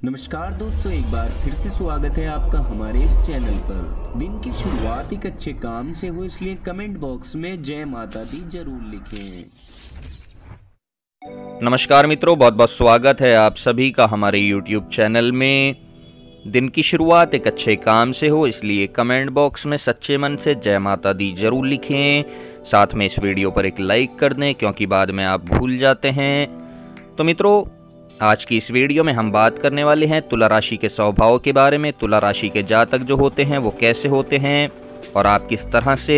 नमस्कार दोस्तों, एक बार फिर से स्वागत है आपका हमारे इस चैनल पर। दिन की शुरुआत एक अच्छे काम से हो, इसलिए कमेंट बॉक्स में जय माता दी जरूर लिखें। नमस्कार मित्रों, बहुत बहुत स्वागत है आप सभी का हमारे YouTube चैनल में। दिन की शुरुआत एक अच्छे काम से हो, इसलिए कमेंट बॉक्स में सच्चे मन से जय माता दी जरूर लिखें। साथ में इस वीडियो पर एक लाइक कर दें, क्योंकि बाद में आप भूल जाते हैं। तो मित्रों, आज की इस वीडियो में हम बात करने वाले हैं तुला राशि के स्वभाव के बारे में। तुला राशि के जातक जो होते हैं वो कैसे होते हैं और आप किस तरह से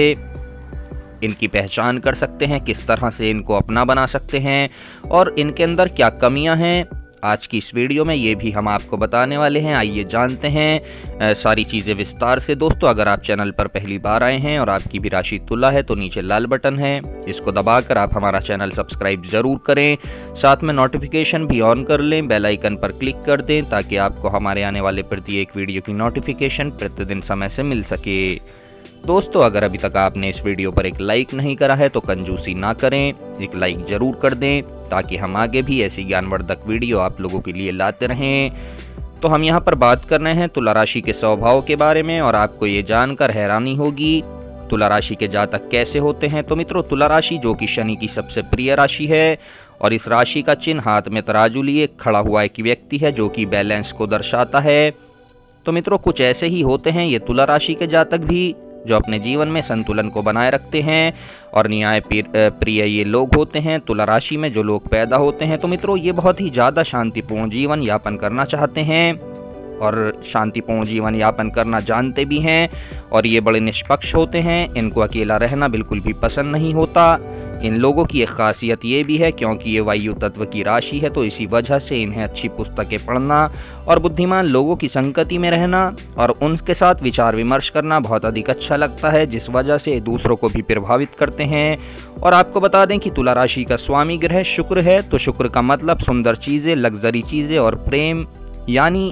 इनकी पहचान कर सकते हैं, किस तरह से इनको अपना बना सकते हैं और इनके अंदर क्या कमियां हैं। आज की इस वीडियो में ये भी हम आपको बताने वाले हैं। आइए जानते हैं सारी चीज़ें विस्तार से। दोस्तों, अगर आप चैनल पर पहली बार आए हैं और आपकी भी राशि तुला है तो नीचे लाल बटन है, इसको दबाकर आप हमारा चैनल सब्सक्राइब जरूर करें। साथ में नोटिफिकेशन भी ऑन कर लें, बेल आइकन पर क्लिक कर दें ताकि आपको हमारे आने वाले प्रत्येक वीडियो की नोटिफिकेशन प्रतिदिन समय से मिल सके। दोस्तों, अगर अभी तक आपने इस वीडियो पर एक लाइक नहीं करा है तो कंजूसी ना करें, एक लाइक जरूर कर दें ताकि हम आगे भी ऐसी ज्ञानवर्धक वीडियो आप लोगों के लिए लाते रहें। तो हम यहाँ पर बात कर रहे हैं तुला राशि के स्वभाव के बारे में और आपको ये जानकर हैरानी होगी तुला राशि के जातक कैसे होते हैं। तो मित्रों, तुला राशि जो कि शनि की सबसे प्रिय राशि है और इस राशि का चिन्ह हाथ में तराजू लिए खड़ा हुआ एक व्यक्ति है जो कि बैलेंस को दर्शाता है। तो मित्रों, कुछ ऐसे ही होते हैं ये तुला राशि के जातक भी, जो अपने जीवन में संतुलन को बनाए रखते हैं और न्याय प्रिय ये लोग होते हैं। तुला राशि में जो लोग पैदा होते हैं तो मित्रों, ये बहुत ही ज़्यादा शांतिपूर्ण जीवन यापन करना चाहते हैं और शांतिपूर्ण जीवन यापन करना जानते भी हैं और ये बड़े निष्पक्ष होते हैं। इनको अकेला रहना बिल्कुल भी पसंद नहीं होता। इन लोगों की एक खासियत ये भी है, क्योंकि ये वायु तत्व की राशि है तो इसी वजह से इन्हें अच्छी पुस्तकें पढ़ना और बुद्धिमान लोगों की संगति में रहना और उनके साथ विचार विमर्श करना बहुत अधिक अच्छा लगता है, जिस वजह से दूसरों को भी प्रभावित करते हैं। और आपको बता दें कि तुला राशि का स्वामी ग्रह शुक्र है, तो शुक्र का मतलब सुंदर चीज़ें, लग्जरी चीज़ें और प्रेम, यानी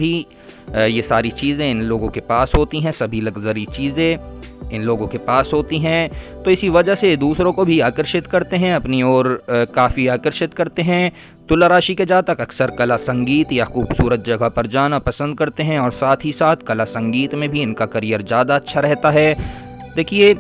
ये सारी चीज़ें इन लोगों के पास होती हैं। सभी लग्जरी चीज़ें इन लोगों के पास होती हैं, तो इसी वजह से दूसरों को भी आकर्षित करते हैं, अपनी ओर काफ़ी आकर्षित करते हैं। तुला राशि के जातक अक्सर कला, संगीत या खूबसूरत जगह पर जाना पसंद करते हैं और साथ ही साथ कला संगीत में भी इनका करियर ज़्यादा अच्छा रहता है। देखिए,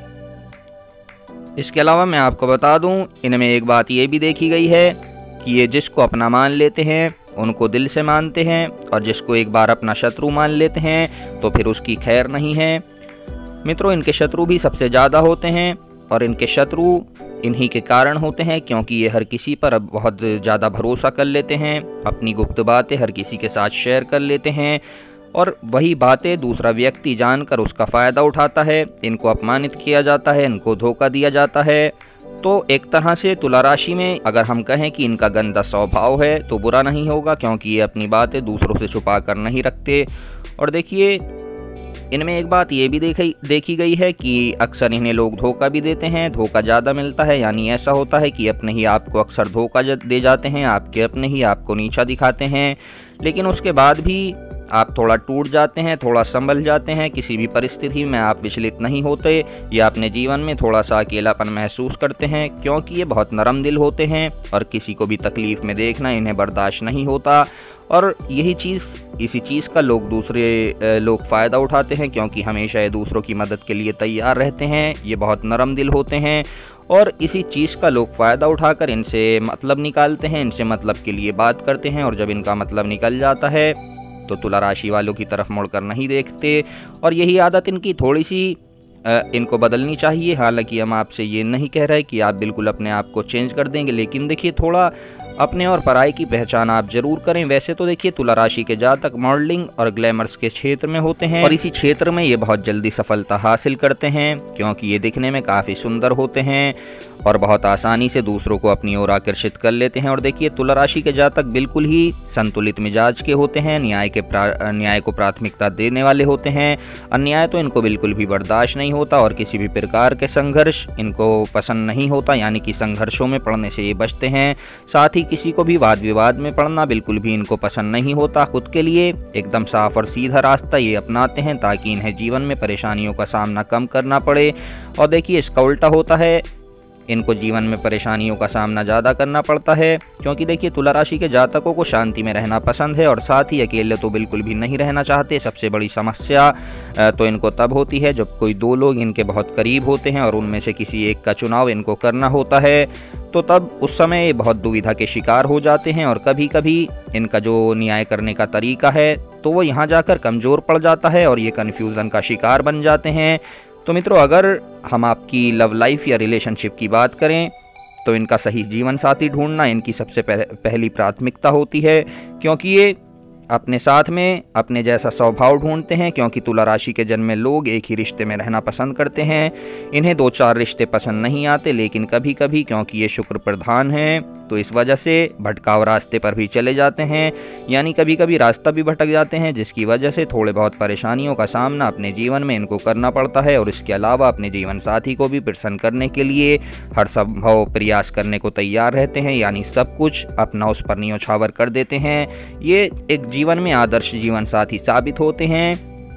इसके अलावा मैं आपको बता दूं, इनमें एक बात ये भी देखी गई है कि ये जिसको अपना मान लेते हैं उनको दिल से मानते हैं और जिसको एक बार अपना शत्रु मान लेते हैं तो फिर उसकी खैर नहीं है। मित्रों, इनके शत्रु भी सबसे ज़्यादा होते हैं और इनके शत्रु इन्हीं के कारण होते हैं, क्योंकि ये हर किसी पर अब बहुत ज़्यादा भरोसा कर लेते हैं, अपनी गुप्त बातें हर किसी के साथ शेयर कर लेते हैं और वही बातें दूसरा व्यक्ति जानकर उसका फ़ायदा उठाता है। इनको अपमानित किया जाता है, इनको धोखा दिया जाता है। तो एक तरह से तुला राशि में अगर हम कहें कि इनका गंदा स्वभाव है तो बुरा नहीं होगा, क्योंकि ये अपनी बातें दूसरों से छुपा कर नहीं रखते। और देखिए, इनमें एक बात ये भी देखी गई है कि अक्सर इन्हें लोग धोखा भी देते हैं, धोखा ज़्यादा मिलता है। यानी ऐसा होता है कि अपने ही आप को अक्सर धोखा दे जाते हैं, आपके अपने ही आपको नीचा दिखाते हैं, लेकिन उसके बाद भी आप थोड़ा टूट जाते हैं, थोड़ा संभल जाते हैं। किसी भी परिस्थिति में आप विचलित नहीं होते या अपने जीवन में थोड़ा सा अकेलापन महसूस करते हैं, क्योंकि ये बहुत नरम दिल होते हैं और किसी को भी तकलीफ़ में देखना इन्हें बर्दाश्त नहीं होता। और इसी चीज़ का दूसरे लोग फ़ायदा उठाते हैं, क्योंकि हमेशा ये दूसरों की मदद के लिए तैयार रहते हैं। ये बहुत नरम दिल होते हैं और इसी चीज़ का लोग फ़ायदा उठाकर इनसे मतलब निकालते हैं, इनसे मतलब के लिए बात करते हैं और जब इनका मतलब निकल जाता है तो तुला राशि वालों की तरफ मुड़कर नहीं देखते। और यही आदत इनकी थोड़ी सी इनको बदलनी चाहिए। हालांकि हम आपसे ये नहीं कह रहे कि आप बिल्कुल अपने आप को चेंज कर देंगे, लेकिन देखिए, थोड़ा अपने और पराई की पहचान आप जरूर करें। वैसे तो देखिए, तुला राशि के जातक मॉडलिंग और ग्लैमर्स के क्षेत्र में होते हैं और इसी क्षेत्र में ये बहुत जल्दी सफलता हासिल करते हैं, क्योंकि ये दिखने में काफ़ी सुंदर होते हैं और बहुत आसानी से दूसरों को अपनी ओर आकर्षित कर लेते हैं। और देखिए, तुला राशि के जातक बिल्कुल ही संतुलित मिजाज के होते हैं, न्याय को प्राथमिकता देने वाले होते हैं। अन्याय तो इनको बिल्कुल भी बर्दाश्त नहीं होता और किसी भी प्रकार के संघर्ष इनको पसंद नहीं होता, यानी कि संघर्षों में पड़ने से ये बचते हैं। साथ ही किसी को भी वाद विवाद में पड़ना बिल्कुल भी इनको पसंद नहीं होता। खुद के लिए एकदम साफ और सीधा रास्ता ये अपनाते हैं ताकि इन्हें जीवन में परेशानियों का सामना कम करना पड़े। और देखिए, इसका उल्टा होता है, इनको जीवन में परेशानियों का सामना ज़्यादा करना पड़ता है, क्योंकि देखिए तुला राशि के जातकों को शांति में रहना पसंद है और साथ ही अकेले तो बिल्कुल भी नहीं रहना चाहते। सबसे बड़ी समस्या तो इनको तब होती है जब कोई दो लोग इनके बहुत करीब होते हैं और उनमें से किसी एक का चुनाव इनको करना होता है, तो तब उस समय ये बहुत दुविधा के शिकार हो जाते हैं और कभी कभी इनका जो न्याय करने का तरीका है तो वो यहाँ जाकर कमज़ोर पड़ जाता है और ये कन्फ्यूज़न का शिकार बन जाते हैं। तो मित्रों, अगर हम आपकी लव लाइफ या रिलेशनशिप की बात करें तो इनका सही जीवन साथी ढूंढना इनकी सबसे पहली प्राथमिकता होती है, क्योंकि ये अपने साथ में अपने जैसा स्वभाव ढूंढते हैं। क्योंकि तुला राशि के जन्मे लोग एक ही रिश्ते में रहना पसंद करते हैं। इन्हें दो चार रिश्ते पसंद नहीं आते, लेकिन कभी कभी क्योंकि ये शुक्र प्रधान हैं तो इस वजह से भटकाव रास्ते पर भी चले जाते हैं, यानी कभी कभी रास्ता भी भटक जाते हैं, जिसकी वजह से थोड़े बहुत परेशानियों का सामना अपने जीवन में इनको करना पड़ता है। और इसके अलावा अपने जीवन साथी को भी प्रसन्न करने के लिए हर संभव प्रयास करने को तैयार रहते हैं, यानी सब कुछ अपना उस पर न्योछावर कर देते हैं। ये एक जीवन में आदर्श जीवन साथी साबित होते हैं।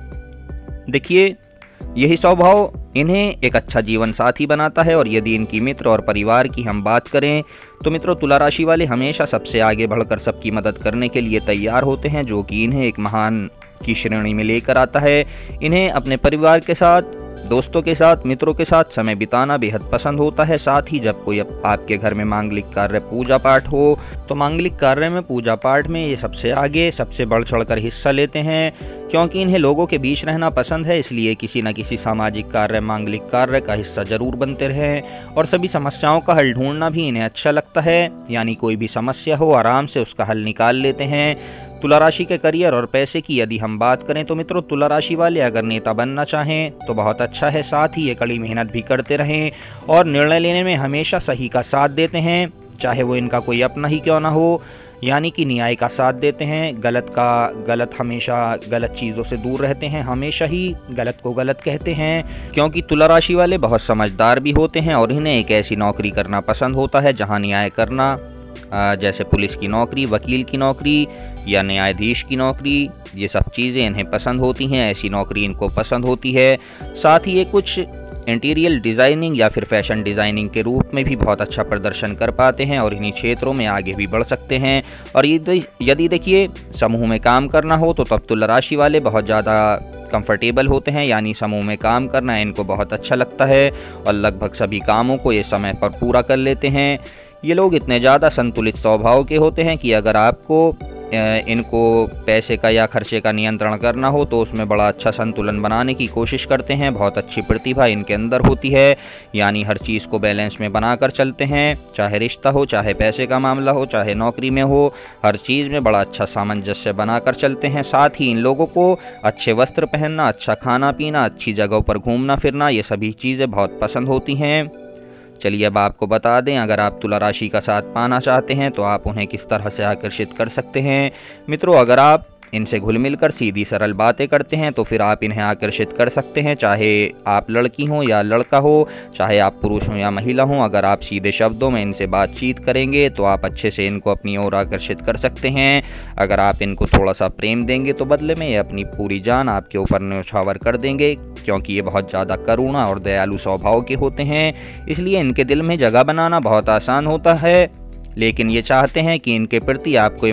देखिए, यही स्वभाव इन्हें एक अच्छा जीवन साथी बनाता है। और यदि इनकी मित्र और परिवार की हम बात करें तो मित्रों, तुला राशि वाले हमेशा सबसे आगे बढ़कर सबकी मदद करने के लिए तैयार होते हैं, जो कि इन्हें एक महान की श्रेणी में लेकर आता है। इन्हें अपने परिवार के साथ, दोस्तों के साथ, मित्रों के साथ समय बिताना बेहद पसंद होता है। साथ ही जब कोई आपके घर में मांगलिक कार्य, पूजा पाठ हो तो मांगलिक कार्य में, पूजा पाठ में ये सबसे आगे, सबसे बढ़ चढ़कर हिस्सा लेते हैं। क्योंकि इन्हें लोगों के बीच रहना पसंद है, इसलिए किसी न किसी सामाजिक कार्य, मांगलिक कार्य का हिस्सा जरूर बनते रहें। और सभी समस्याओं का हल ढूंढना भी इन्हें अच्छा लगता है, यानी कोई भी समस्या हो आराम से उसका हल निकाल लेते हैं। तुला राशि के करियर और पैसे की यदि हम बात करें तो मित्रों, तुला राशि वाले अगर नेता बनना चाहें तो बहुत अच्छा है। साथ ही ये कड़ी मेहनत भी करते रहें और निर्णय लेने में हमेशा सही का साथ देते हैं, चाहे वो इनका कोई अपना ही क्यों ना हो, यानी कि न्याय का साथ देते हैं। गलत हमेशा गलत चीज़ों से दूर रहते हैं, हमेशा ही गलत को गलत कहते हैं। क्योंकि तुला राशि वाले बहुत समझदार भी होते हैं और इन्हें एक ऐसी नौकरी करना पसंद होता है जहां न्याय करना, जैसे पुलिस की नौकरी, वकील की नौकरी या न्यायाधीश की नौकरी, ये सब चीज़ें इन्हें पसंद होती हैं। ऐसी नौकरी इनको पसंद होती है। साथ ही ये कुछ इंटीरियर डिज़ाइनिंग या फिर फैशन डिज़ाइनिंग के रूप में भी बहुत अच्छा प्रदर्शन कर पाते हैं और इन्हीं क्षेत्रों में आगे भी बढ़ सकते हैं। और यदि देखिए समूह में काम करना हो तो तब तुला राशि वाले बहुत ज़्यादा कंफर्टेबल होते हैं, यानी समूह में काम करना इनको बहुत अच्छा लगता है और लगभग सभी कामों को ये समय पर पूरा कर लेते हैं। ये लोग इतने ज़्यादा संतुलित स्वभाव के होते हैं कि अगर आपको इनको पैसे का या खर्चे का नियंत्रण करना हो तो उसमें बड़ा अच्छा संतुलन बनाने की कोशिश करते हैं। बहुत अच्छी प्रतिभा इनके अंदर होती है, यानी हर चीज़ को बैलेंस में बनाकर चलते हैं, चाहे रिश्ता हो, चाहे पैसे का मामला हो, चाहे नौकरी में हो, हर चीज़ में बड़ा अच्छा सामंजस्य बनाकर चलते हैं। साथ ही इन लोगों को अच्छे वस्त्र पहनना, अच्छा खाना पीना, अच्छी जगहों पर घूमना फिरना, ये सभी चीज़ें बहुत पसंद होती हैं। चलिए अब आपको बता दें, अगर आप तुला राशि का साथ पाना चाहते हैं तो आप उन्हें किस तरह से आकर्षित कर सकते हैं। मित्रों, अगर आप इनसे घुल मिलकर सीधी सरल बातें करते हैं तो फिर आप इन्हें आकर्षित कर सकते हैं, चाहे आप लड़की हों या लड़का हो, चाहे आप पुरुष हों या महिला हों। अगर आप सीधे शब्दों में इनसे बातचीत करेंगे तो आप अच्छे से इनको अपनी ओर आकर्षित कर सकते हैं। अगर आप इनको थोड़ा सा प्रेम देंगे तो बदले में ये अपनी पूरी जान आपके ऊपर न्यौछावर कर देंगे, क्योंकि ये बहुत ज़्यादा करुणा और दयालु स्वभाव के होते हैं। इसलिए इनके दिल में जगह बनाना बहुत आसान होता है, लेकिन ये चाहते हैं कि इनके प्रति आपको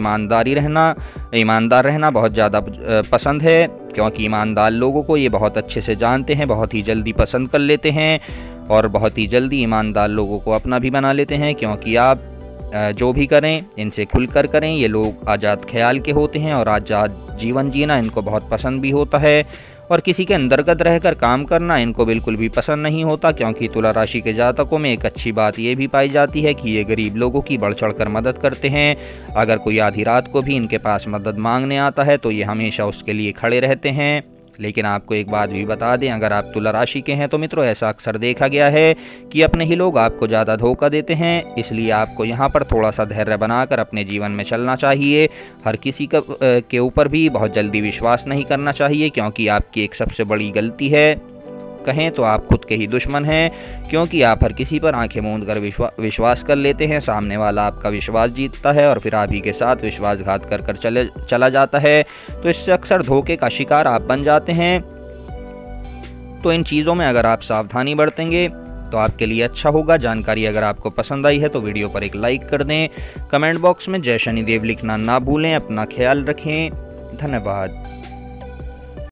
ईमानदार रहना बहुत ज़्यादा पसंद है, क्योंकि ईमानदार लोगों को ये बहुत अच्छे से जानते हैं, बहुत ही जल्दी पसंद कर लेते हैं और बहुत ही जल्दी ईमानदार लोगों को अपना भी बना लेते हैं। क्योंकि आप जो भी करें इनसे खुलकर करें। ये लोग आज़ाद ख्याल के होते हैं और आज़ाद जीवन जीना इनको बहुत पसंद भी होता है और किसी के अंतर्गत रहकर काम करना इनको बिल्कुल भी पसंद नहीं होता। क्योंकि तुला राशि के जातकों में एक अच्छी बात ये भी पाई जाती है कि ये गरीब लोगों की बढ़ चढ़ कर मदद करते हैं। अगर कोई आधी रात को भी इनके पास मदद मांगने आता है तो ये हमेशा उसके लिए खड़े रहते हैं। लेकिन आपको एक बात भी बता दें, अगर आप तुला राशि के हैं तो मित्रों, ऐसा अक्सर देखा गया है कि अपने ही लोग आपको ज़्यादा धोखा देते हैं। इसलिए आपको यहाँ पर थोड़ा सा धैर्य बनाकर अपने जीवन में चलना चाहिए। हर किसी के ऊपर भी बहुत जल्दी विश्वास नहीं करना चाहिए, क्योंकि आपकी एक सबसे बड़ी गलती है, कहें तो आप खुद के ही दुश्मन हैं, क्योंकि आप हर किसी पर आंखें मूंद कर विश्वास कर लेते हैं। सामने वाला आपका विश्वास जीतता है और फिर आप ही के साथ विश्वासघात कर चला जाता है, तो इससे अक्सर धोखे का शिकार आप बन जाते हैं। तो इन चीज़ों में अगर आप सावधानी बरतेंगे तो आपके लिए अच्छा होगा। जानकारी अगर आपको पसंद आई है तो वीडियो पर एक लाइक कर दें। कमेंट बॉक्स में जय शनिदेव लिखना ना भूलें। अपना ख्याल रखें। धन्यवाद।